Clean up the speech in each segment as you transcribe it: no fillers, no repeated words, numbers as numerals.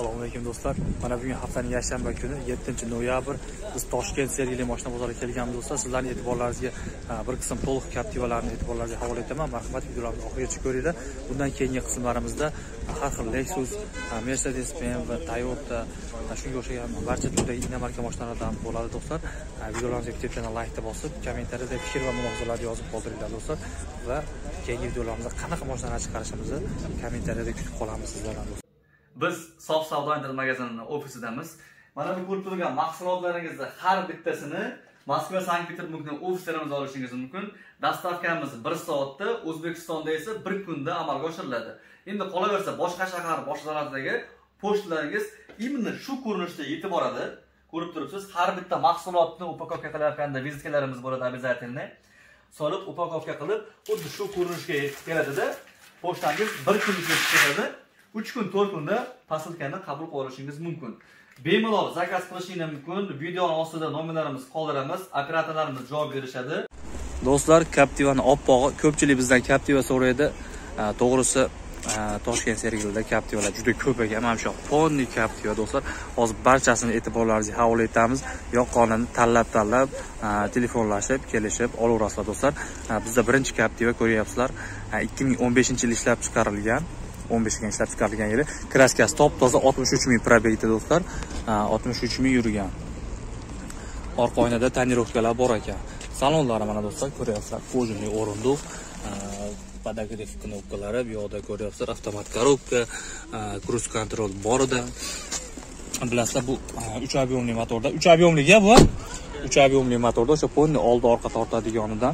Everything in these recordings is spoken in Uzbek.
Assalomu alaykum do'stlar. Mana bugun haftaning yakshanba kuni 7-noyabr biz Toshkent Sergeli mashina bozoriga kelganmiz do'stlar. Sizlarning e'tiborlaringizga bir qism to'liq Captiva'larni e'tiborlaringizga havola etaman. Marhamat, videolarni oxirigacha ko'ringlar. Bundan keyingi qismlarimizda har xil Lexus, Mercedes-Benz va Toyota shunga o'xshagan barcha turdagi inomarka mashinalardan bo'ladi do'stlar. Videolarimizga bittadan like bosib, kommentariyada fikr va mulohazalarni yozib qoldiringlar do'stlar va keyingi videolarimizda qanaqa mashinalar chiqarishimizni kommentariyada kutib qolamiz sizlardan do'stlar. Biz Sof Savdo internet magazinining ofisidamiz. Mana bu ko'rib turgan mahsulotlaringizning har bittasini Moskva, Sankt-Peterburgdan ofislarimizga olishingiz mumkin. Dastavkamiz 1 soatda, O'zbekistonda esa 1 kunda amalga oshiriladi. Endi qolaversa boshqa shahar, boshqa davlatlardagi pochtalaringiz imенно shu ko'rinishda yetib boradi. Ko'rib turibsiz, har bitta mahsulotni upakovka qilayotganda vizitkalarimiz bo'ladi обязательно. Solib upakovka qilib, xuddi shu ko'rinishga yetib keladi-da, pochtangiz 1 kun ichida chiqadi. 3 kun 4 kunda posilkani qabul qilib olishingiz mumkin. Bemalol zakaz qilishingiz mumkin. Videoning ostida nomerlarimiz qoldiramiz. Operatorlarimiz javob berishadi. Do'stlar, Captiva'ni oppog'i ko'pchilik bizdan Captiva so'raydi. To'g'risi, Toshkent Sergelida Captiva'lar juda ko'p ekan. Mana shu ponni Captiva do'stlar. Hozir barchasini e'tiborlaringizga havola etamiz. Yoqqonini tanlab telefonlashib, kelishib olaverasizlar do'stlar. Bizda birinchi Captiva ko'ryapsizlar. 2015-yil ishlab chiqarilgan. 15 ga ishlab chiqarilgan yili. Kraskasi top-toza 63 ming probegda do'stlar. 63 ming yurgan. Orqa oynada tonirovkalar bor ekan. Salonlari mana do'stlar ko'ryapsizlar. Kojinli o'rindiq, podogrev knopkalari, bu yoqda ko'ryapsizlar, avtomat korobka, cruise control bor edi. Bilasizlar, bu 3 объемli motorda. 3 объемliga bu. 3 объемli motorda o'sha ponni oldi orqa tortadiganidan.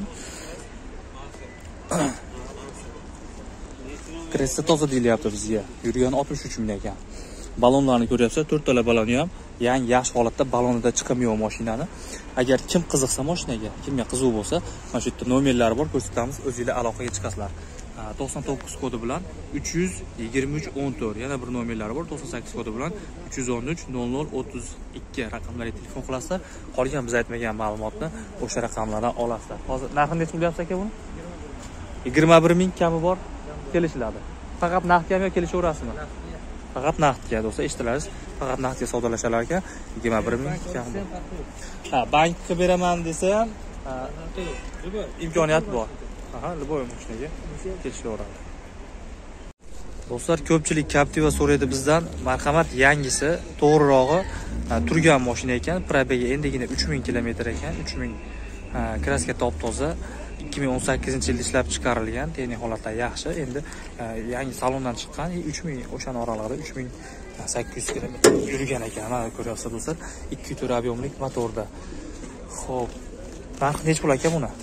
Kresta toza deyilyapti bizga. Yurgan 63 ming ekan. Balonlarni ko'ryapsizlar, 4 tala baloni ham yangi yaxshi holatda balonida chiqamiyor mashinani. Agar kim qiziqsa mashinaga, kimga qiziq bo'lsa, mana shu yerda nomerlari bor, ko'rsatamiz, o'zingizlar aloqaga chiqasizlar. 99 kodi bilan 32314, yana bir nomerlari bor, 98 kodi bilan 313 0032 raqamlarga telefon qilasizlar. Qolgan biz aytmagan ma'lumotni o'sha raqamlardan olasizlar. Hozir narxini necha bo'lyapti aka buni? 21 ming kami bor. Kelishiladi. Faqat naqdga ham kelishaverasizmi? Faqat naqdga do'stlar, eshitdilaringiz. Faqat naqdga savdolashalar ekan 21 ming kam. Bankka beraman desa ham imkoniyat bor. Любой mashinaga kelishaveradi. Do'stlar, ko'pchilik Captiva so'raydi bizdan. Marhamat, yangisi, to'g'rirog'i turgan mashina ekan. Probegi endigina 3000 kilometr ekan. 3000 kraska top-toza. 2018-yilda ishlab chiqarilgan, texnik holatda yaxshi. Endi yangi salondan chiqqan, 3000 o'shani oralig'ida 3800 km yurgan ekan. Mana ko'ryapsizlar do'stlar, 2.4 объемlik motorda. Xo'p, narxi nech pul ekan buni?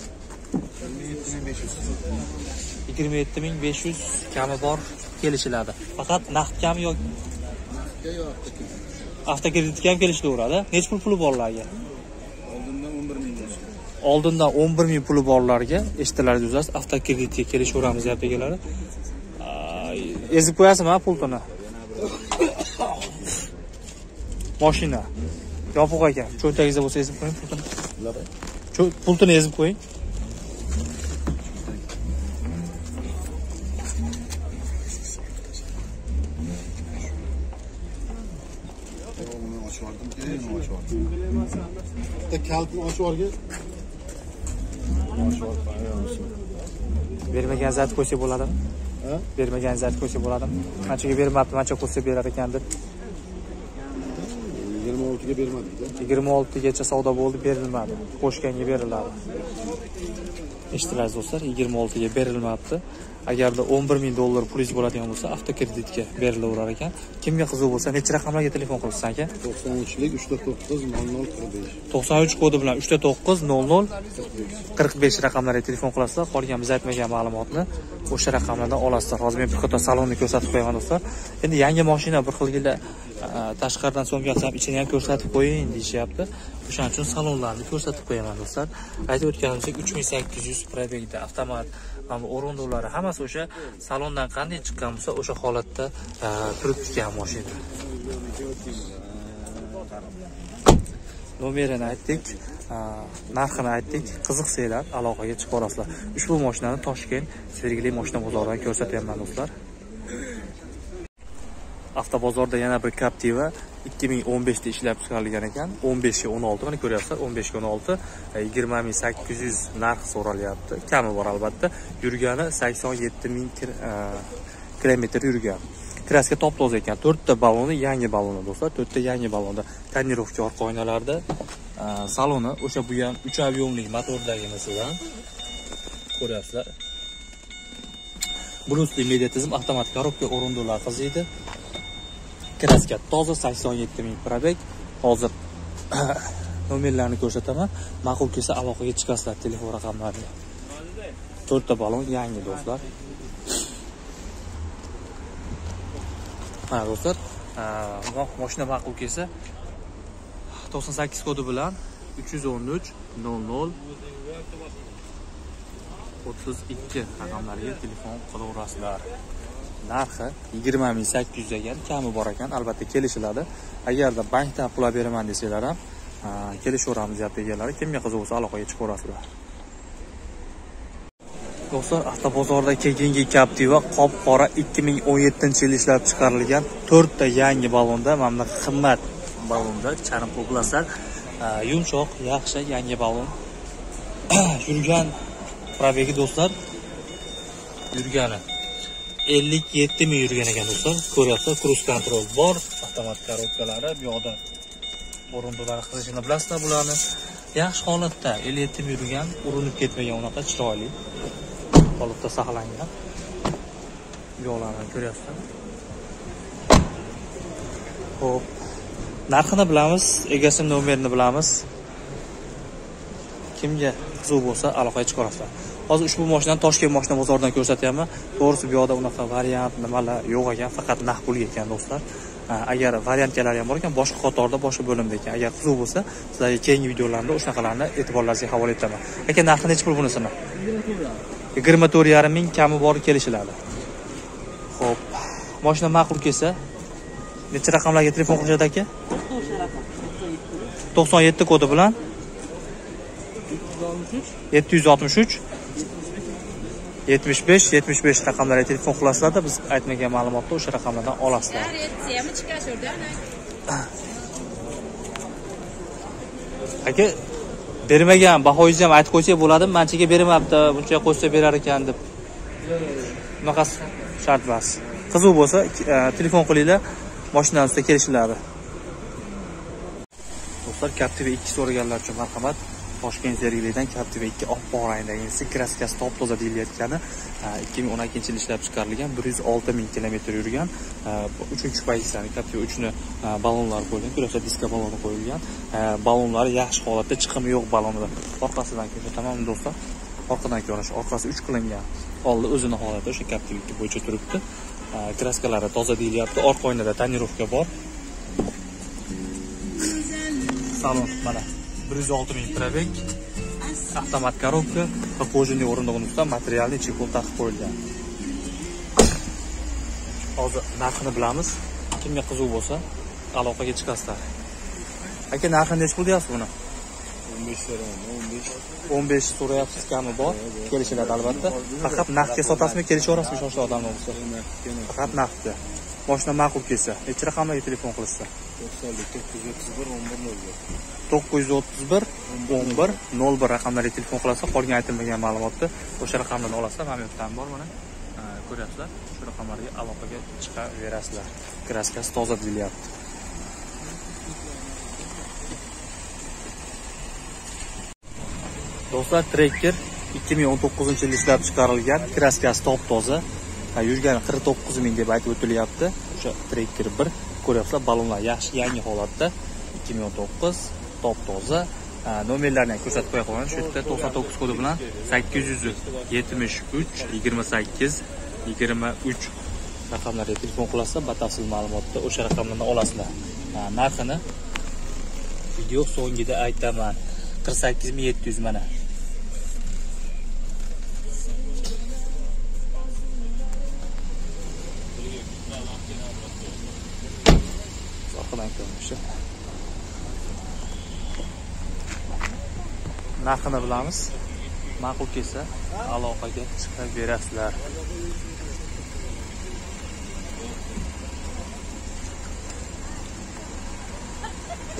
27500 kami bor, kelishiladi. Faqat naqd kami yoki avtokreditga ham kelishaveradi. Nech puli borlarga? Oldindan 11 ming puli borlarga eshitilaringiz o'zasiz avtokreditga kelishaveramiz deyapti egalari. Ezib qo'yasizmi pultini? Mashina yopiq ekan. Cho'ntagingizda bo'lsa ezib qo'ying pultini. Pultini ezib qo'ying. Kaltni ochib Bermagan zat qo'ysa bo'ladimi? Bermagan zat qo'ysa bo'ladimi? Qanchaga bermabdi, qancha qo'ysa berar ekan deb. 26 ga bermadi. 26 gacha savdo bo'ldi, berilmadi. Qo'shganga beriladi. Eshitdilaringiz do'stlar, 26 ga berilmabdi. Agarda 11 ming dollar pulingiz bo'ladigan bo'lsa, avtokreditga berilaverar ekan. Kimga qiziq bo'lsa, necha raqamlarga telefon qilasiz aka? 93lik 3.9 0045. 93 kodi bilan 3.9 0045 raqamlarga telefon qilasizlar. Qolgan biz aytmagan ma'lumotni o'sha raqamlardan olasizlar. Hozir men bir qator salonni ko'rsatib qo'yaman do'stlar. Endi yangi mashina bir xilgina tashqaridan so'mgasi ham ichini ham ko'rsatib qo'ying deyishyapti. O'shaning uchun salonlarni ko'rsatib qo'yaman do'stlar. Aytib o'tganimdek 3800 probegda avtomat, mana o'rindiqlari hammasi o'sha salondan qanday chiqqan bo'lsa, o'sha holatda turib turgan mashina. Nomerini aytdik, narxini aytdik. Qiziqsanglar aloqaga chiqib olasizlar. Ushbu mashinani Toshkent Sergeli mashina bozoridan ko'rsatyapman do'stlar. Avtobozorda yana bir Captiva 2015 da ishlab chiqarilgan ekan. 15 ga 16 mana ko'ryapsizlar, 15 ga 16 20800 narx so'ralyapti. Kami bor albatta. Yurgani 87000 kilometr yurgan. Kraska top toza ekan. 4 ta baloni yangi baloni do'stlar, 4 ta yangi balonda. Tonirovka orqa oynalarda, saloni o'sha bu ham 3 объемlik motordagi masalan ko'ryapsizlar. Bluetooth media tizim, avtomatik korobka, o'rindiqlar qiziydi. Kraska toza, 87000 probeg. Hozir nomerlarni ko'rsataman. Ma'qul kelsa aloqaga chiqasizlar, telefon raqamlariga. 4 ta balon yangi do'stlar. Ha do'stlar, mashina ma'qul kelsa 98 kodi bilan 313 00 32 raqamlariga telefon qilaverasizlar. Narxi 20800 degan, kami bor ekan, albatta kelishiladi. Agarda bankdan pul beraman desanglar ham kelishaveramiz deyapti egalari. Kimga qiziq bo'lsa aloqaga chiqaverasizlar. Do'stlar, avtobozorda keyingi Captiva qop-qora 2017-yil ishlab chiqarilgan 4 ta yangi balonda, mana qimmat balonda charim qo'plaslar, yumshoq, yaxshi yangi balon. Yurgan probegi do'stlar, yurgani 57 ming yurgan ekan do'stlar. Ko'ryapsizlar, cruise control bor, avtomatik korobkalari, bu yoqda o'rindiqlar qilishini bilasizlar bularni. Yaxshi holatda 57 ming yurgan, urinib ketmagan, unaqa chiroyli holatda saqlangan. Yo'qlarni ko'ryapsizlar. Xo'p, narxini bilamiz, egasini nomerini bilamiz. Kimga qiziq bo'lsa aloqaga chiqarasizlar. Hozir ushbu mashinani Toshkent mashina bozoridan ko'rsatyapman. To'g'risi bu yoqda unaqa variant nimalar yo'q ekan, faqat naqd pulga ekan do'stlar. Agar variantlar ham bor ekan, boshqa qatorda, boshqa bo'limda ekan. Agar qiziq bo'lsa, sizlarga keyingi videolarda o'shanaqalarni e'tiborlaringizga havola etaman. Aka, narxi necha pul bunisini? 24,5 ming kami bor kelishiladi. Xo'p, mashina ma'qul kelsa, necha raqamlarga telefon qilishadi aka? 97 kodi bilan 763 75 raqamlarga telefon qilasizlar-da, biz aytmagan ma'lumotni o'sha raqamlardan olasizlar. Aka, bermagan bahoyingizni ham aytib qo'ysak bo'ladimi? Manchaga bermabdi, buncha qo'ysa berar ekan deb. Bunaqasi shart emas. Qiziq bo'lsa, telefon qilinglar, mashinaning ustida kelishiladi. Do'stlar, Captiva 2 so'raganlar uchun marhamat. Toshkent Sergelidan Captiva 2 oppoq rangdagi kraskasi top toza deyilayotgani 2012-yil ishlab chiqarilgan, 106 ming kilometr yurgan, 3-pozitsiyali Captiva 3ni balonlari qo'yilgan, ko'rasizlar, diska baloni qo'yilgan. Balonlari yaxshi holatda, chiqimi yo'q balonida. Orqasidan ko'rsataman do'stlar. Orqadan ko'rish, orqasi 3 qilingan. Oldi o'zini holati o'sha Captiva 2 bo'yicha turibdi. Kraskalari toza deyilyapti. Orqa oynada tonirovka bor. Salon mana 106 ming probeg, avtomat korobka va pojinli o'rindig'ini ustida materialli chekol taqib qo'yilgan. Hozir narxini bilamiz. Kimga qiziq bo'lsa, aloqaga chiqasizlar. Aka, narxini necha pul deyapsiz buni? 15 so'rayapsiz, kami bor. Kelishiladi albatta. Faqat naqdga sotasizmi, kelishaverasizmi shosha odamlar bo'lsa? Faqat naqdga. Mashina ma'qul kelsa, necha raqamlarga telefon qilasizlar? 931 11 01 raqamlarga telefon qilasizlar. Qolgan aytilmagan ma'lumotni o'sha raqamlardan olasizlar. Mana bu yerdan bor, mana ko'ryapsizlar. Shu raqamlarga aloqaga chiqaverasizlar. Kraskasi toza deyilyapti. Do'stlar, Tracker 2019-yil ishlab chiqarilgan, kraskasi top toza. Yurgani 49 ming deb aytib o'tilyapti. O'sha Tracker 1 ko'ryapsizlar, balonlar yaxshi, yangi holatda. 2019 top toza. Nomerlarni ham ko'rsatib qo'ya qo'yaman. Shu yerda 99 kodi bilan 873 28 23 raqamlarga telefon qilasizlar, batafsil ma'lumotni o'sha raqamlardan olasizlar. Narxini video so'ngida aytaman. 48700 mana. Narxini bilamiz. Ma'qul kelsa aloqaga chiqaverasizlar.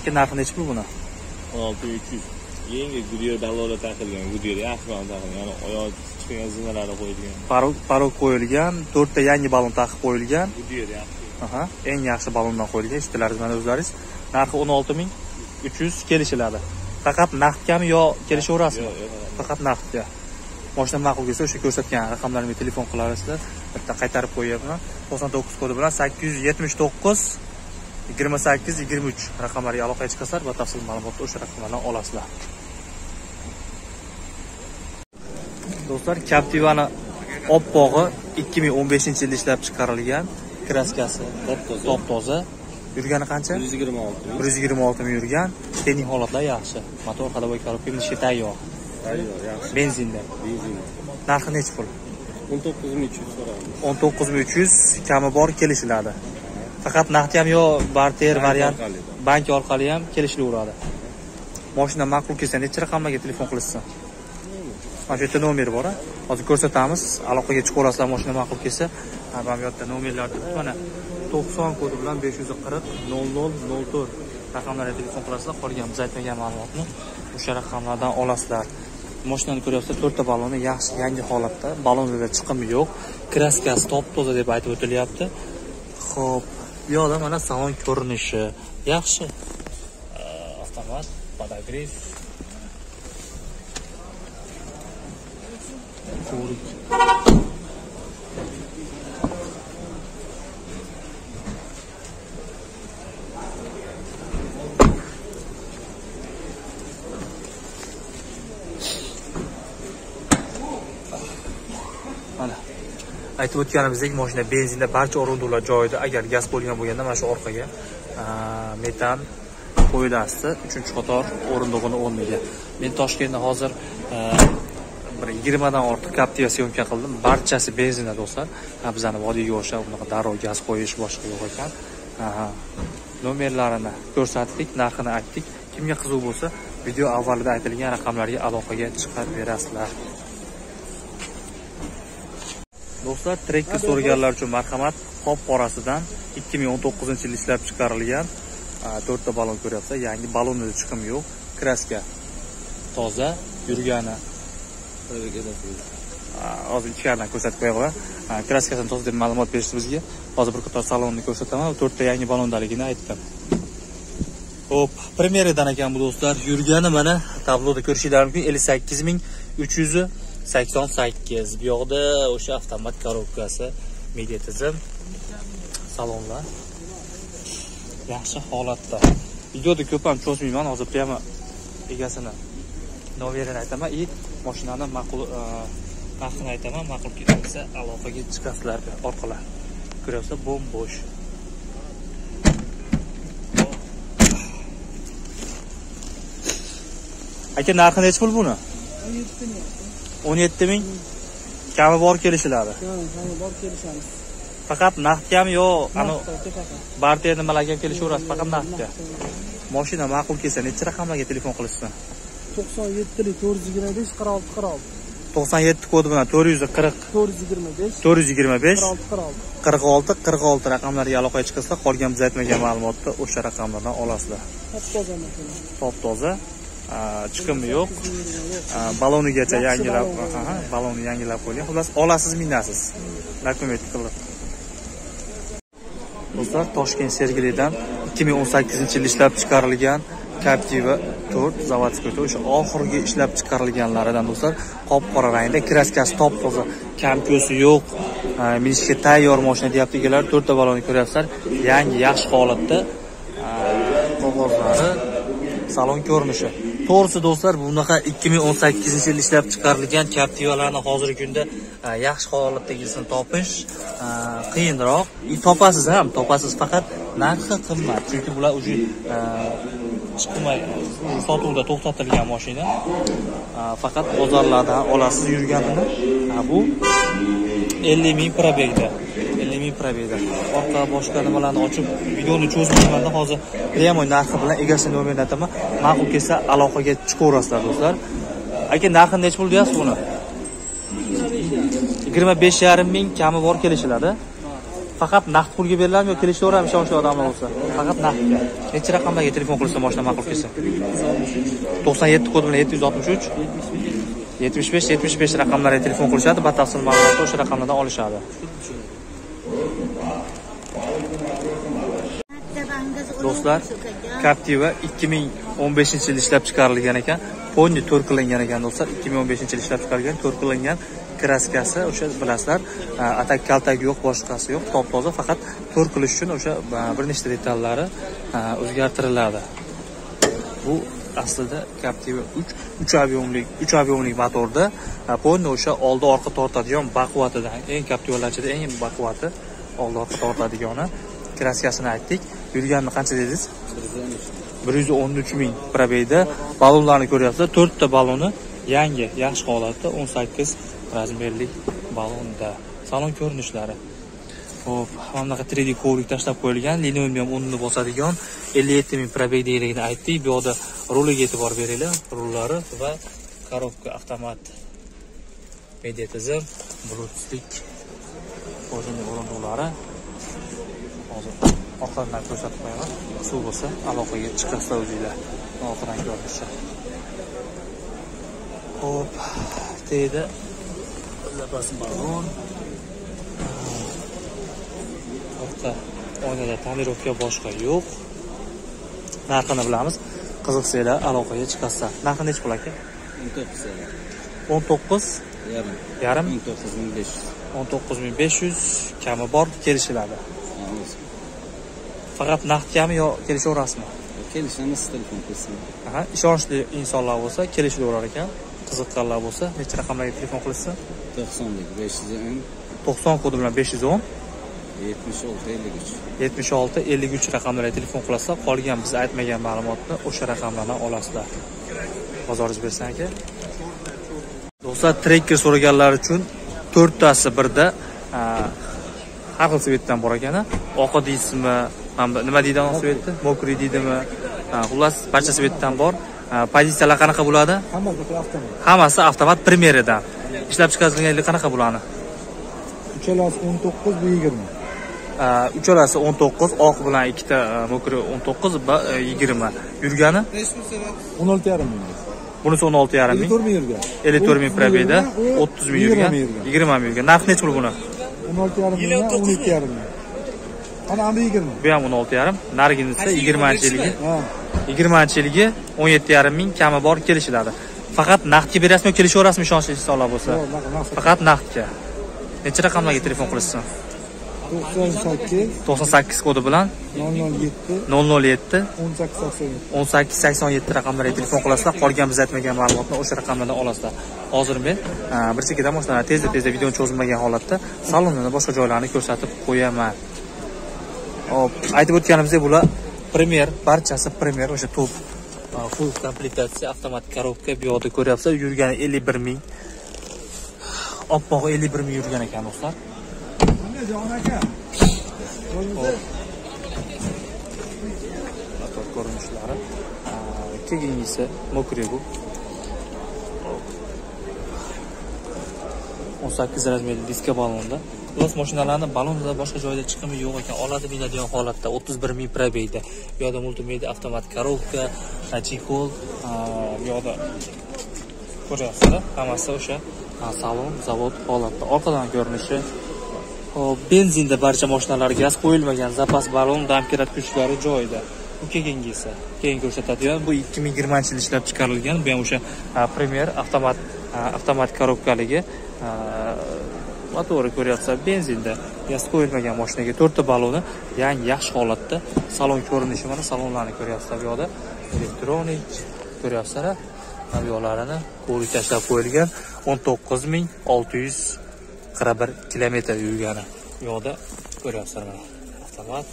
aka narxi nechi pul buni? 16300. Yangi Goodyear dalola taqilgan, Goodyear yaxshi balon taqilgan, ya'ni oyoq chiqqan zinalari qo'yilgan. Parok qo'yilgan, 4 ta yangi balon taqib qo'yilgan. Goodyear yaxshi. Aha, eng yaxshi balondan qo'yilgan. Eshitdilaringiz mana o'zlaringiz. Narxi 16300 kelishiladi. Faqat naqdgami yo kelishaverasizmi? Faqat naqdga. Mashina ma'qul kelsa o'sha ko'rsatgan raqamlarimga telefon qilasizlar. Bitta qaytarib qo'yapman. 99 kodi bilan 879 28 23 raqamlarga aloqaga chiqasizlar va batafsil ma'lumotni o'sha raqamlardan olasizlar. Do'stlar, Captiva'ni oppog'i 2015-yilda ishlab chiqarilgan, kraskasi top toza. Yurgani qancha? 126. 126 ming yurgan. Texnik holatlar yaxshi. Motor hadovoy korobka minishga tayyor. Yaxshi. Benzinda. Narxi nechi pul? 19300 so'raymiz. 19300 kami bor kelishiladi. Faqat naqd ham yo barter variant bank orqali ham kelishilaveradi. Mashina ma'qul kelsa necha raqamlarga telefon qilishsin? Mana shu yerda nomer bor, hozir ko'rsatamiz. Aloqaga chiqa olasizlar mashina ma'qul kelsa. Mana bu yerda nomerlar turibdi. Mana 90 kodi bilan 540 0004 raqamlarga telefon qilasizlar. Qolgan biz aytmagan ma'lumotni o'sha raqamlardan olasizlar. Mashinani ko'ryapsizlar, 4 ta baloni yaxshi, yangi holatda. Balonda chiqim yo'q. Kraskasi top toza deb aytib o'tilyapti. Xo'p, bu yoqda mana salon ko'rinishi yaxshi. Avtomat, podogrif. Ko'rik. Mana aytib o'tganimizdek, mashina benzinda barcha o'rindiqlar joyida. Agar gaz bo'lgan bo'lganda mana shu orqaga metan qo'yiladi, 3-qator o'rindig'ini o'rniga. Men Toshkentda hozir bir 20 dan ortiq Captiva syomka qildim. Barchasi benzinda do'stlar. Bizani vodiyga o'xshab unaqa darrov gaz qo'yish boshqa yo'q ekan. Nomerlarini ko'rsatdik, narxini aytdik. Kimga qiziq bo'lsa, video avvalida aytilgan raqamlarga aloqaga chiqaverasizlar. Do'stlar, Tracker so'raganlar uchun marhamat, qop qorasidan 2019-yilda ishlab chiqarilgan 4 ta balon ko'ryapsiz. Yangi balonda chiqim yo'q, kraska toza, yurgani. Hozir ichkaridan ko'rsatib qo'yaman. Kraskasini toza deb ma'lumot berishdi bizga. Hozir bir qator salonni ko'rsataman. 4 ta yangi balondaligini aytdim. Hop, Primera'dan ekan bu do'stlar. Yurgani mana tabloda ko'rishingiz mumkin, 58388. Bu yoqda o'sha avtomat korobkasi, media tizim, salonlar yaxshi holatda. Videoda ko'p ham cho'zmayman, hozir prямо egasini nomerini aytaman, mashinani ma'qul narxini aytaman, ma'qul kelsa aloqaga chiqasizlar orqali. Ko'ryapsizlar, bo'sh. Aka, narxi nechi pul buni? 17 ming. Kami bor kelishiladi. Kami bor kelishamiz. Faqat naqdgami yo barter nimalarga kelishaverasiz, faqat naqdga. Mashina ma'qul kelsa necha raqamlarga telefon qilishsin? 97 425 46 46. 97 kodi bilan 440 425 425 46 46 46 raqamlarga aloqaga chiqasizlar. Qolgan biz aytmagan ma'lumotni o'sha raqamlardan olasizlar. Top toza. Chiqimi yo'q. Balonigacha yangilab, balonni yangilab qo'ygan. Xullas, olasiz, minasiz. Dokument qilib. Do'stlar, Toshkent Sergelidan 2018-yilda ishlab chiqarilgan Captiva 4 zavodskiy o'sha oxirgi ishlab chiqarilganlaridan do'stlar, qop-qora rangda, kraskasi top toza, kamko'si yo'q, minishga tayyor mashina deyapti egalar. 4 ta balonni ko'ryapsizlar. Yangi, yaxshi holatda. Qog'ozlari, salon ko'rinishi. To'g'risi do'stlar, bunaqa 2018-yilda ishlab chiqarilgan Captivalarni hozirgi kunda yaxshi holatdagisini topish qiyinroq. Topasiz ham, topasiz, faqat narxi qimmat. Chunki bular уже chiqmay sotuvda to'xtatilgan mashina. Faqat bozorlardan olasiz yurganini. Bu 50 ming probegda. 50 ming probegda. Orqa boshqa nimalarni ochib videoni cho'zmayman. Hozir prямо narxi bilan egasi nomerini aytaman. Ma'qul kelsa aloqaga chiqaverasizlar do'stlar. Aka, narxi necha pul deyapsiz buni? 25,5 ming kami bor kelishiladi. faqat naqd pulga beriladi yo kelishaveramiz ishonchli odamlar bo'lsa. Faqat naqdga. Necha raqamlarga telefon qilsa mashina ma'qul kelsa? 97 kod bilan 763 75 raqamlarga telefon qilishadi. Batafsil ma'lumotni o'sha raqamlardan olishadi. Do'stlar, Captiva 2015-yil ishlab chiqarilgan ekan. Ponni 4 qilingan ekan do'stlar. 2015-yil ishlab chiqarilgan, 4 qilingan. Kraskasi o'sha bilasizlar, atak kaltagi yo'q, boshqasi yo'q, top-toza, faqat 4 qilish uchun o'sha bir nechta detallari o'zgartiriladi. Bu aslida Captiva 3 aviomlik motorda ponni o'sha oldi orqa tortadigan baquvvatidan, eng Captivalar ichida eng baquvvati oldi orqa tortadigani. Kraskasini aytdik. Yurganini qancha dedingiz? 113 ming probeyda. Balonlarni ko'ryapsizlar, 4 ta baloni yangi, yaxshi holatda, 18 razmerlik balonda. Salon ko'rinishlari. Xo'p, mana bunaqa 3D kovrik tashlab qo'yilgan, linoleum o'rnini bosadigan 57 ming probey deyligini aytdik. Bu yerda ruliga e'tibor beringlar, rullari va korobka avtomat. Media tizim, bluetoothlik qo'shimcha o'rindiqlari. Hozir orqadan ko'rsatib qo'yaman. Suv bo'lsa, aloqaga chiqasizlar o'zingizlar. Orqadan ko'rinishi. Xo'p, teyda lapas balon. Orqa oynada tonirovka boshqa yo'q. Narxini bilamiz. Qiziqsanglar aloqaga chiqasizlar. Narxi necha pul aka? 19 yarim 19500 kami bor, kelishiladi. Faqat naqdgami yo kelishaverasizmi? Kelishamiz, telefon qilsin. Aha, ishonchli insonlar bo'lsa kelishaverar ekan. Qiziqqanlar bo'lsa, necha raqamlarga telefon qilsa? 90 kodi bilan 510 7653 raqamlarga telefon qilasizlar. Qolgan biz aytmagan ma'lumotni o'sha raqamlardan olasizlar. Bozoringiz bersin aka. Do'stlar, trekker so'raganlar uchun 4 tasi birda har xil svetdan bor ekan. Oqa deysizmi? Nima deydigan svetda? Mokri deydimi? Xullas, barcha svetdan bor. Pozitsiyalar qanaqa bo'ladi? Hammasi avtomat Primera'dan. Ishlab chiqarilganligi qanaqa bo'ladi? Uchalasi 19, bu 20. Uchalasi 19, oq bilan ikkita mokri 19 va 20. Yurgani? 16,5 ming. Bunisi 16,5 ming. 54 ming probeyda, 30 ming yurgan, 20 ming yurgan. Narxi necha pul buni? 16,5 ming, 12,5 ming. Ana bu 20. Bu ham 16,5. Nariginisi 20-yiligi. 20-yiligi 17,5 ming kami bor, kelishiladi. Faqat naqdga berasizmi, kelishaverasizmi ishonchli insonlar bo'lsa? Faqat naqdga. Necha raqamlarga telefon qilasiz? 98 kodi bilan 007 1887 raqamlarga telefon qilasizlar. Qolgan biz aytmagan ma'lumotni o'sha raqamlardan olasizlar. Hozir men bir chekkadan boshlana tezda videoni cho'zilmagan holatda salonni boshqa joylarini ko'rsatib qo'yaman. Hop, aytib o'tganimizdek bular Premier, barchasi Premier, o'sha top full komplektatsiya avtomat korobka. Bu yerda ko'ryapsizlar, yurgani 51 ming. Oppoq 51 ming yurgan ekan do'stlar. Motor ko'rinishlari. Keyingisi mokri bu. 18 razmerli diska balonda. Plus mashinalarning balonida boshqa joyda chiqimi yo'q ekan. Oladi binadigan holatda 31 ming probeyda. Bu yerda multimedia avtomat korobka, chekol, bu yerda ko'ryapsizlar, hammasi o'sha salon, zavod holatda. Orqadan ko'rinishi. Hop, benzinda barcha mashinalar gaz qo'yilmagan, zapas balon, dampirat kuchlari joyida. Bu keyingisi. Keyin ko'rsatadigan bu 2020-yil ishlab chiqarilgan. Bu ham o'sha Premier avtomat korobkaligi motori ko'ryapsizlar, benzinda gaz qo'yilmagan mashinaga 4 ta baloni yangi yaxshi holatda. Salon ko'rinishi mana, salonlarni ko'ryapsizlar. Bu yerda elektronik ko'ryapsizlar. Aviolarini qo'lga tashlab qo'yilgan, 19641 kilometr yurgani. Bu yerda ko'ryapsizlar mana, avtomat.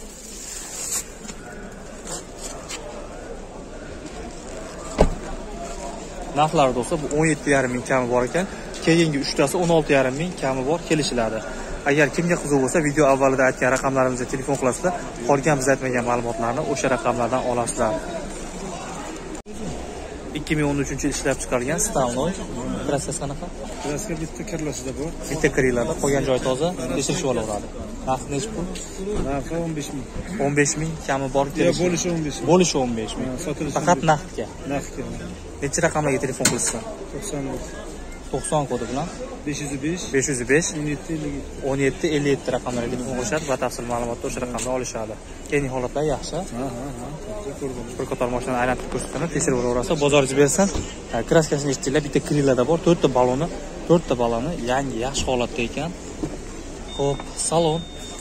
Narxlari do'stlar bu 17,5 ming kami bor ekan. Keyingi 3tasi 16,5 ming kami bor, kelishiladi. Agar kimga qiziq bo'lsa, video avvalida aytgan raqamlarimizga telefon qilasizlar. Qolgan biz aytmagan ma'lumotlarni o'sha raqamlardan olasizlar. 2013-yil ishlab chiqarilgan Stavnoy Kraskasi qanaqa? Kraska bitta kirlasida bor. Bitta kirlarda, qolgan joy toza, tekshirib olaveradi. Narxi necha pul? Narxi 15.000. 15.000, kami bor Yo, kelishi. bo'lishi 15.000. Bo'lishi 15.000. Sotilishi Faqat naqdga. Naqdga. Necha raqamlarga telefon qilishsa? 90 kodi bilan 505 505 17 1757 raqamlarga telefon qilishadi. Batafsil ma'lumotni o'sha raqamdan olishadi. Keyingi holatlar yaxshi. Ha. Ko'rdim. Bir qator mashinani aylantirib ko'rsataman, tekshirib olaverasiz. Bozoringiz bersin. Kraskasini eshitdinglar, bitta krillada bor, 4 ta baloni yangi, yaxshi holatda ekan. Xo'p, salon.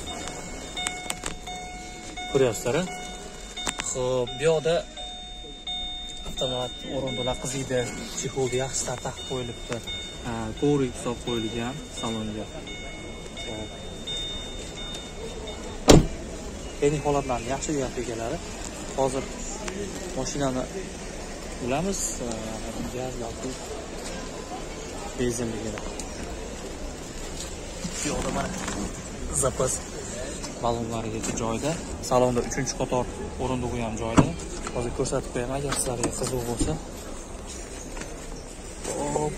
Ko'ryapsizlar. Xo'p, bu yoqda avtomat o'rindiqlar qiziydi. Chexolda yaxshi start qo'yilibdi. Kovrik hisob qo'yilgan salonga. Xo'p. Yeni holatlarni yaxshi deyapti egalari. Hozir mashinani bilamiz, gaz yoki benzinligini. Bu yoqda mana zapas balonlarigacha joyda, salonda 3-qator o'rindig'i ham joyda. Hozir ko'rsatib qo'yaman, agar sizlarga qiziq bo'lsa. Hop.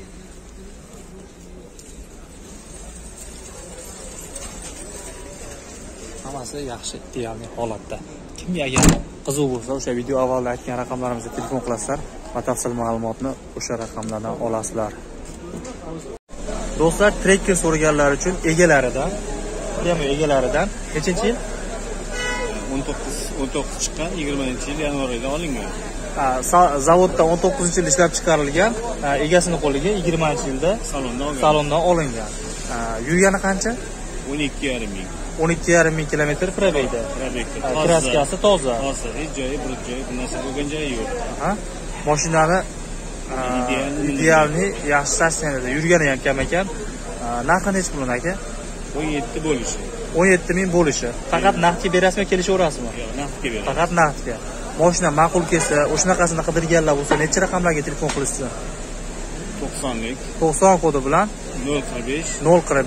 Hammasi yaxshi, ideal holatda. Kimga agar qiziq bo'lsa, o'sha video avvalda aytgan raqamlarimizga telefon qilasizlar, batafsil ma'lumotni o'sha raqamlardan olasizlar. Do'stlar, trekker so'raganlar uchun egalaridan nechinchi yil? 19 chiqqan, 20-yil yanvar oyida olingan. Zavodda 19-yil ishlab chiqarilgan, egasini qo'liga 20-yilda salondan olingan. Yurgani qancha? 12,5 ming. 12,5 kilometr probegda. Kraskasi toza. Hech joyi, bulut joyi, bu narsa bo'lgan joyi yo'q. Mashinani idealni yaxshi sostenida yurgani ham kam ekan. Narxi necha pul aka? 17 bo'lishi. 17.000 bo'lishi. Faqat naqdga berasizmi, kelishaverasizmi? Yo'q, naqdga beramiz. Faqat naqdga. Mashina ma'qul kelsa, o'shanaqasini qidirganlar bo'lsa, necha raqamlarga telefon qilishsa? 90lik. 90 kodi bilan 045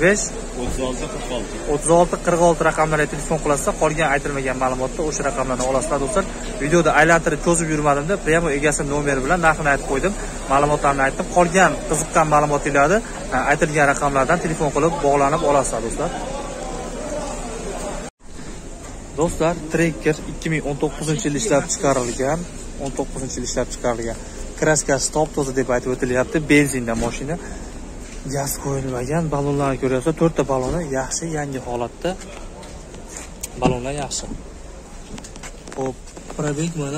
36 46 raqamlarga telefon qilsa, qolgan aytilmagan ma'lumotni o'sha raqamlardan olasizlar do'stlar. Videoda aylantirib cho'zib yurmadimda, prямо egasi nomeri bilan narxini aytib qo'ydim, ma'lumotlarni aytdim. Qolgan qiziqqan ma'lumotlarni aytilgan raqamlardan telefon qilib bog'lanib olasizlar do'stlar. Do'stlar, Trekker 2019-yil ishlab chiqarilgan, 19-yil ishlab chiqarilgan. Kraskasi top-toza deb aytib o'tilyapti. Benzinda mashina. Gaz qo'yilmagan, balonlarni ko'ryapsiz. 4 ta baloni yaxshi, yangi holatda. Balonlar yaxshi. Xo'p, probeg mana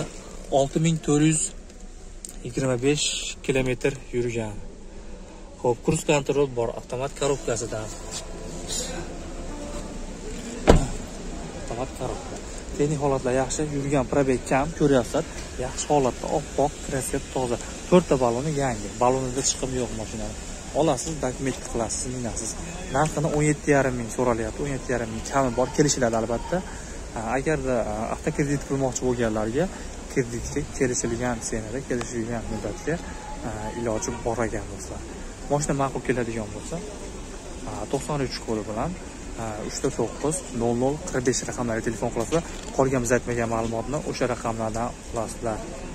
6425 kilometr yurgan. Xo'p, cruise control bor, avtomat korobkasidan. Avtomat korobka. Texnik holatlar yaxshi, yurgan probeg kam, ko'ryapsizlar. Yaxshi holatda, oppoq, kraska toza. 4 ta baloni yangi. Balonida chiqim yo'q mashinani. Olasiz, dokument qilasiz, minasiz. Narxini 17,5 ming so'ralyapti. 17,5 ming kami bor, kelishiladi albatta. Agarda avtokredit qilmoqchi bo'lganlarga kreditga kelishilgan senada, kelishilgan muddatga iloji bor ekan do'stlar. Mashina ma'qul keladigan bo'lsa, 93 kodi bilan 349 00 45 raqamlariga telefon qilasizlar. Qolgan biz aytmagan ma'lumotni o'sha raqamlardan olasizlar.